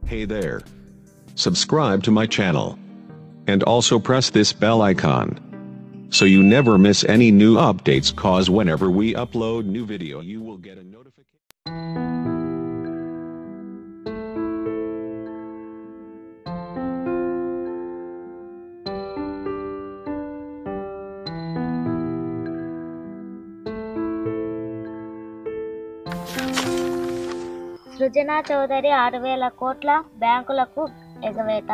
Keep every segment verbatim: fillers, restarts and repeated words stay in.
Hey there. Subscribe to my channel. And also press this bell icon. So you never miss any new updates, cause whenever we upload new video you will get a notification. సృజన చౌదరి ఆరు వేల కోట్ల బ్యాంకులకు ఎగవేత.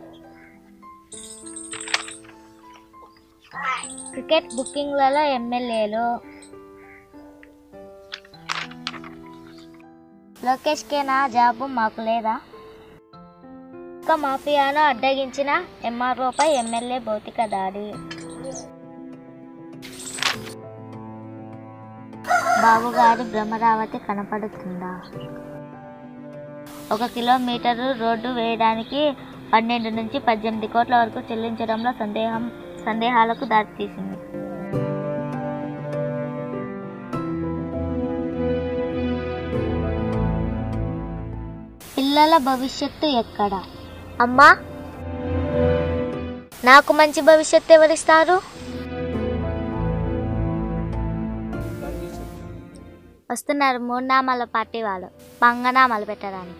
Cricket బుకింగ్లలో ఎమ్మెల్యేలు. లోకేష్కే నా job మాకు లేదా? ఇక మాఫియాను అడ్డగించిన ఎంఆర్ఓపై ఎమ్మెల్యే భౌతిక దాడి. బాబుగారి బ్రహ్మరావతి కనపడుతుందా? ఒక కిలోమీటరు రోడ్డు వేయడానికి పన్నెండు నుంచి పద్దెనిమిది కోట్ల వరకు చెల్లించడంలో సందేహం సందేహాలకు దారితీసింది. పిల్లల భవిష్యత్తు ఎక్కడ? అమ్మా, నాకు మంచి భవిష్యత్తు ఎవరిస్తారు? వస్తున్నారు మూడు నామాల పార్టీ వాళ్ళు పంగనామాలు పెట్టడానికి.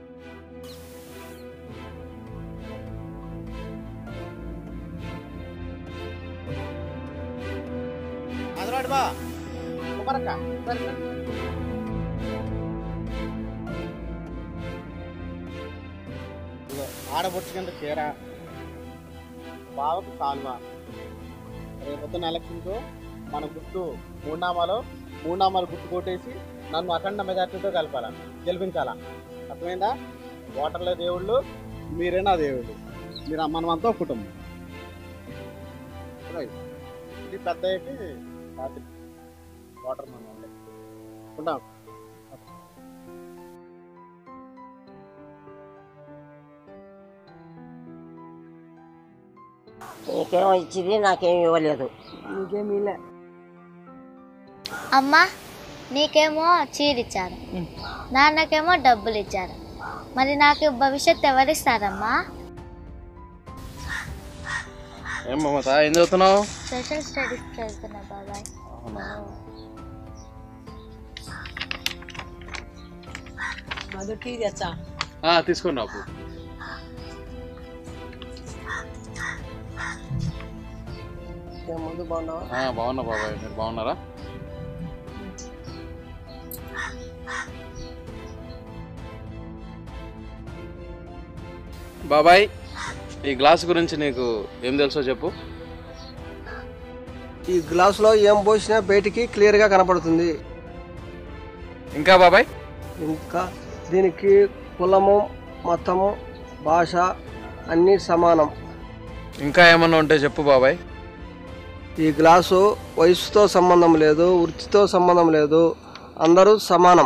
ఆడబొచ్చుకంత చీర, బావకు కాల్వ. రేపొద్దున ఎలక్షన్కు మన గుర్తు మూడు నామాలు మూడు నామాలు గుర్తు కొట్టేసి నన్ను అఖండ మెజార్టీతో కలపాల గెలిపించాలా. అర్థమైందా? ఓటర్ల దేవుళ్ళు మీరే నా దేవుళ్ళు. మీరు మనమంతా కుటుంబం. ఇది పెద్ద పార్టీ ఓటర్ మనం ఉంటాం. నీకేమో ఇచ్చింది, నాకేమి ఇవ్వలేదు. నీకేమి ఇవ్వలే. అమ్మా, నీకేమో చీర ఇచ్చారు, నాన్నకేమో డబ్బులు ఇచ్చారు. మరి నాకు భవిష్యత్తు ఎవరిస్తారమ్మా? ఏం మమత, ఏం చదువుతున్నావు? సోషల్ స్టడీస్ చదువుతున్నా బాబాయ్. తీసుకోండి అప్పు. ముందు బాగున్నావా? బాగున్నా బాబాయ్, మీరు బాగున్నారా? బాబాయ్, ఈ గ్లాస్ గురించి నీకు ఏం తెలుసో చెప్పు. ఈ గ్లాసులో ఏం పోసినా బయటికి క్లియర్గా కనపడుతుంది. ఇంకా బాబాయ్? ఇంకా దీనికి కులము, మతము, భాష అన్నీ సమానం. ఇంకా ఏమన్నా ఉంటే చెప్పు బాబాయ్. ఈ గ్లాసు వయసుతో సంబంధం లేదు, వృత్తితో సంబంధం లేదు, అందరూ సమానం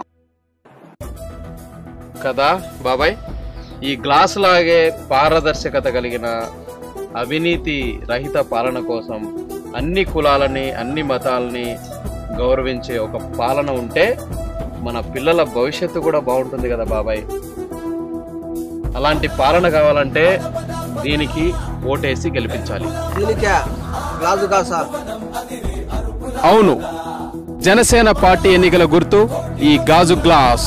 కదా బాబాయ్. ఈ గ్లాస్ లాగే పారదర్శకత కలిగిన అవినీతి రహిత పాలన కోసం అన్ని కులాలని అన్ని మతాలని గౌరవించే ఒక పాలన ఉంటే మన పిల్లల భవిష్యత్తు కూడా బాగుంటుంది కదా బాబాయ్. అలాంటి పాలన కావాలంటే దీనికి ఓటేసి గెలిపించాలి. దీనికే గ్లాసు కాసా? అవును, జనసేన పార్టీ ఎన్నికల గుర్తు ఈ గాజు గ్లాస్.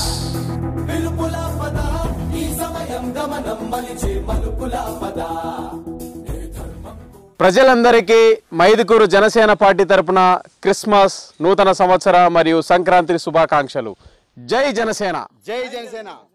ప్రజలందరికీ మైదుకూరు జనసేన పార్టీ తరపున క్రిస్మస్, నూతన సంవత్సర మరియు సంక్రాంతి శుభాకాంక్షలు. జై జనసేన. జై జనసేన.